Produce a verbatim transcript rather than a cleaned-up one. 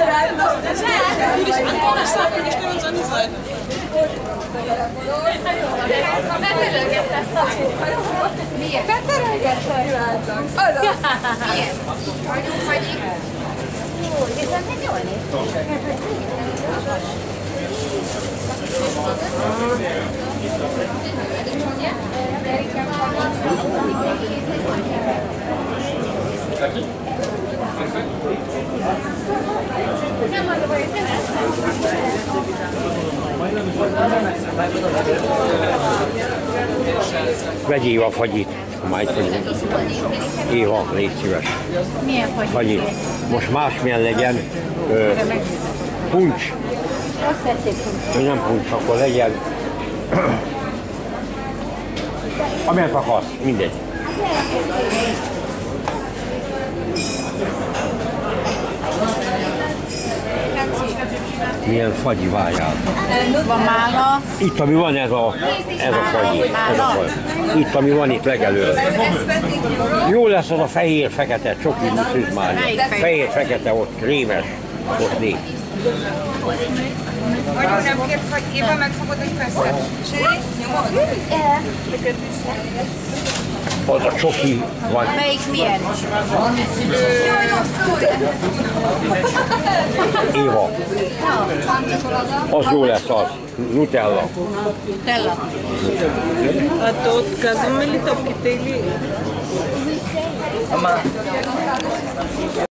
Würde ich anders sagen, ich will uns auch nicht sein. Miért? Beterelgettek? Miért? Vagyunk, vagy jó, viszont egy jól néz. Vegyél Éva fagyit, ha már itt vagyunk. Éva, légy szíves. Milyen fagyit? Fagyit. Most másmilyen legyen. Ö, puncs. Azt tették puncs. Vagy nem puncs, akkor legyen. Amilyen akarsz, mindegy. Milyen fagyi várjál? Van mála. Itt, ami van, ez a, ez a fagyi. Ez a fagyi. Itt, ami van itt legelőtt. Jó lesz az a fehér-fekete, csoki szűzmány. Fehér-fekete, ott krémes, ott négy. Nagyon nem kért, hogy Éva megfogod egy feszet. Nyomod? Az a csoki van. Melyik milyen? Éva. Az jó lesz az. Nutella. Nutella. А то отказваме ли топките или...